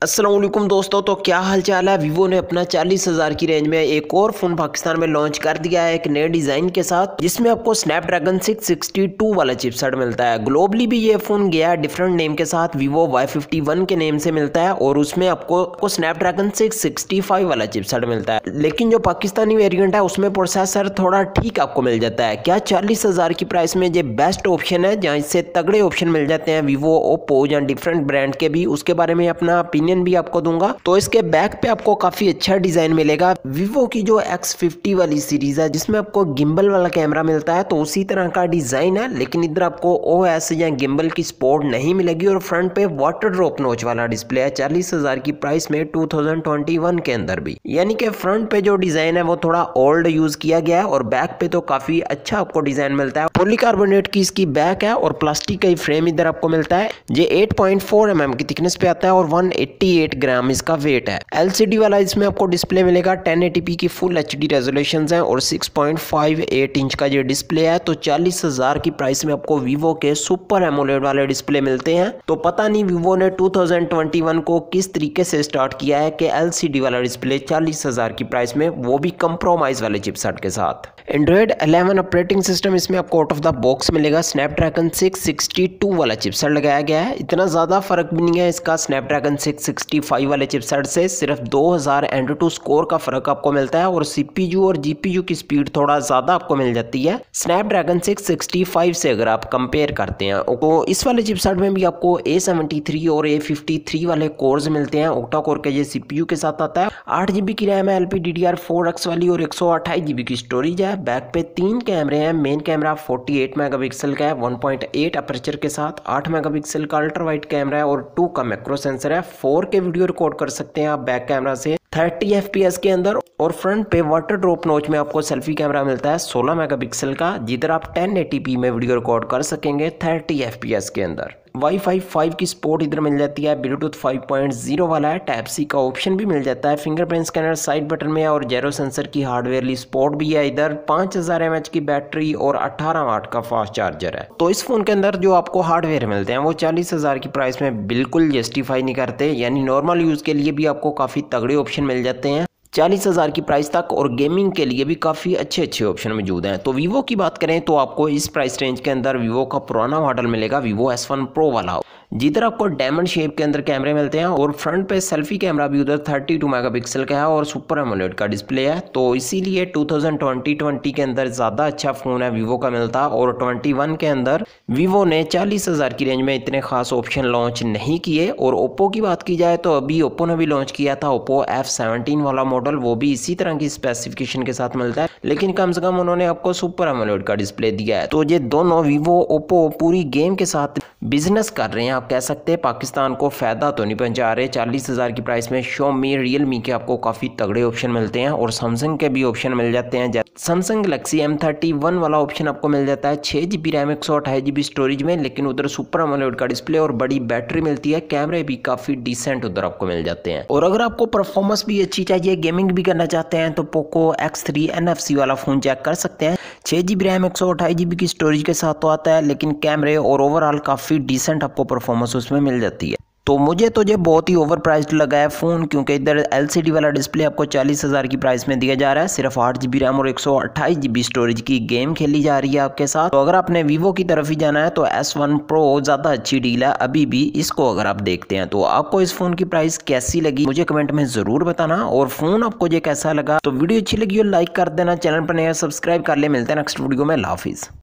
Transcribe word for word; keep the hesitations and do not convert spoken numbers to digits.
अस्सलाम वालेकुम दोस्तों, तो क्या हाल चाल है। वीवो ने अपना चालीस हज़ार की रेंज में एक और फ़ोन पाकिस्तान में लॉन्च कर दिया है एक नए डिज़ाइन के साथ, जिसमें आपको स्नैपड्रैगन सिक्स सिक्सटी टू वाला चिपसेट मिलता है। ग्लोबली भी ये फ़ोन गया है डिफरेंट नेम के साथ, वीवो वाई फिफ्टी वन के नेम से मिलता है और उसमें आपको, आपको स्नैपड्रैगन सिक्स सिक्सटी फाइव वाला चिपसेट मिलता है। लेकिन जो पाकिस्तानी वेरियंट है उसमें प्रोसेसर थोड़ा ठीक आपको मिल जाता है। क्या चालीस हज़ार की प्राइस में ये बेस्ट ऑप्शन है जहाँ इससे तगड़े ऑप्शन मिल जाते हैं वीवो, ओप्पो या डिफरेंट ब्रांड के भी, उसके बारे में अपना ओपिनियन भी आपको दूंगा। तो इसके बैक पे आपको काफी अच्छा डिजाइन मिलेगा। वीवो की जो एक्स फिफ्टी वाली सीरीज है जिसमें आपको गिम्बल वाला कैमरा मिलता है, तो उसी तरह का डिजाइन है, लेकिन इधर आपको ओएस या गिम्बल की सपोर्ट नहीं मिलेगी और फ्रंट पे वाटर ड्रॉप नोच वाला डिस्प्ले है चालीस हज़ार की प्राइस में टू थाउजेंड ट्वेंटी वन के अंदर भी। यानी कि फ्रंट पे जो डिजाइन है वो थोड़ा ओल्ड यूज किया गया है और बैक पे तो काफी अच्छा आपको डिजाइन मिलता है। पॉलीकार्बोनेट की इसकी बैक है और प्लास्टिक का ही फ्रेम इधर आपको मिलता है। ये eight point four M M की थिकनेस पे आता है और वन एट्टी एट ग्राम इसका वेट है। एलसीडी वाला इसमें आपको डिस्प्ले मिलेगा, टेन एटी पी की फुल एचडी रेजोल्यूशन है और six point five eight inch का ये डिस्प्ले है। तो चालीस हज़ार की प्राइस में आपको वीवो के सुपर एमोलेड वाले डिस्प्ले मिलते हैं। तो पता नहीं वीवो ने टू थाउजेंड ट्वेंटी वन को किस तरीके से स्टार्ट किया है कि एलसीडी वाला डिस्प्ले चालीस हज़ार की प्राइस में, वो भी कंप्रोमाइज वाले चिपसेट के साथ। एंड्रॉइड इलेवन ऑपरेटिंग सिस्टम इसमें आपको आउट ऑफ द बॉक्स मिलेगा। स्नैपड्रैगन सिक्स सिक्सटी टू वाला चिपसेट लगाया गया है। इतना ज़्यादा फर्क भी नहीं है इसका स्नैपड्रैगन सिक्स सिक्सटी फाइव वाले चिपसेट से, सिर्फ दो हज़ार एंड टू स्कोर का फर्क आपको मिलता है और सीपीयू और जीपीयू की स्पीड थोड़ा ज़्यादा आपको मिल जाती है स्नैपड्रैगन सिक्स सिक्सटी फाइव से अगर आप कंपेयर करते हैं। तो इस वाले चिपसेट में भी आपको ए सेवेंटी थ्री और ए फिफ्टी थ्री वाले कोर्स मिलते हैं। ऑक्टा कोर के ये सीपीयू के साथ आता है। आठ जीबी की रैम है, LP D D R four X वाली और एक सौ अट्ठाईस जीबी की स्टोरेज है। बैक पे तीन कैमरे हैं। मेन कैमरा अड़तालीस मेगापिक्सल का है वन पॉइंट एट अपर्चर के साथ, आठ मेगापिक्सल का अल्ट्रा वाइड कैमरा है और टू का मैक्रो सेंसर है। फोर के वीडियो रिकॉर्ड कर सकते हैं आप बैक कैमरा से थर्टी एफ पी एस के अंदर। और फ्रंट पे वाटर ड्रॉप नोच में आपको सेल्फी कैमरा मिलता है सोलह मेगापिक्सल का, जिधर आप टेन एटी पी में वीडियो रिकॉर्ड कर सकेंगे थर्टी एफ पी एस के अंदर। वाईफाई फाइव की सपोर्ट इधर मिल जाती है। ब्लूटूथ फाइव पॉइंट ज़ीरो वाला है। टाइप सी का ऑप्शन भी मिल जाता है। फिंगरप्रिंट स्कैनर साइड बटन में है और जेरो सेंसर की हार्डवेयरली सपोर्ट भी है। इधर पाँच हज़ार एम एच की बैटरी और अठारह वाट का फास्ट चार्जर है। तो इस फोन के अंदर जो आपको हार्डवेयर मिलते हैं वो चालीस हज़ार की प्राइस में बिल्कुल जस्टिफाई नहीं करते। यानी नॉर्मल यूज़ के लिए भी आपको काफ़ी तगड़े ऑप्शन मिल जाते हैं चालीस हज़ार की प्राइस तक, और गेमिंग के लिए भी काफ़ी अच्छे अच्छे ऑप्शन मौजूद हैं। तो वीवो की बात करें तो आपको इस प्राइस रेंज के अंदर वीवो का पुराना मॉडल मिलेगा, वीवो एस वन प्रो वाला, जिधर आपको डायमंड शेप के अंदर कैमरे मिलते हैं और फ्रंट पे सेल्फी कैमरा भी उधर थर्टी टू मेगापिक्सल का है और सुपर एमोलेड का डिस्प्ले है। तो इसीलिए टू थाउजेंड ट्वेंटी के अंदर ज़्यादा अच्छा फ़ोन है वीवो का मिलता, और ट्वेंटी वन के अंदर वीवो ने चालीस हज़ार की रेंज में इतने खास ऑप्शन लॉन्च नहीं किए। और ओप्पो की बात की जाए तो अभी ओप्पो ने भी लॉन्च किया था ओप्पो एफ सेवनटीन वाला मॉडल, वो भी इसी तरह की स्पेसिफिकेशन के साथ मिलता है, लेकिन कम से कम उन्होंने आपको सुपर एमोलेड का डिस्प्ले दिया है। तो ये दोनों वीवो ओप्पो पूरी गेम के साथ बिजनेस कर रहे हैं, आप कह सकते हैं पाकिस्तान को फायदा तो नहीं पहुंचा रहे। चालीस हज़ार की प्राइस में शोमी, रियलमी के आपको काफ़ी तगड़े ऑप्शन मिलते हैं और सैमसंग के भी ऑप्शन मिल जाते हैं। Samsung Galaxy M thirty one वाला ऑप्शन आपको मिल जाता है छः जी बी रैम एक सौ अट्ठाईस जी बी स्टोरेज में, लेकिन उधर सुपर एमोलेड का डिस्प्ले और बड़ी बैटरी मिलती है। कैमरे भी काफ़ी डिसेंट उधर आपको मिल जाते हैं। और अगर आपको परफॉर्मेंस भी अच्छी चाहिए, गेमिंग भी करना चाहते हैं, तो Poco X three N F C वाला फ़ोन चेक कर सकते हैं। छः जी बी रैम एक सौ अट्ठाईस जी बी की स्टोरेज के साथ तो आता है, लेकिन कैमरे और ओवरऑल काफ़ी डिसेंट आपको परफॉर्मेंस उसमें मिल जाती है। तो मुझे तो ये बहुत ही ओवर प्राइस्ड लगा है फ़ोन, क्योंकि इधर एलसीडी वाला डिस्प्ले आपको चालीस हज़ार की प्राइस में दिया जा रहा है। सिर्फ आठ जी बी रैम और एक सौ अट्ठाईस जी बी स्टोरेज की गेम खेली जा रही है आपके साथ। तो अगर आपने वीवो की तरफ ही जाना है तो एस वन प्रो ज़्यादा अच्छी डील है अभी भी, इसको अगर आप देखते हैं। तो आपको इस फ़ोन की प्राइस कैसी लगी मुझे कमेंट में ज़रूर बताना, और फ़ोन आपको ये कैसा लगा। तो वीडियो अच्छी लगी हो लाइक कर देना, चैनल पर नया सब्सक्राइब कर ले। मिलते हैं नेक्स्ट वीडियो में। अल्लाह हाफिज़।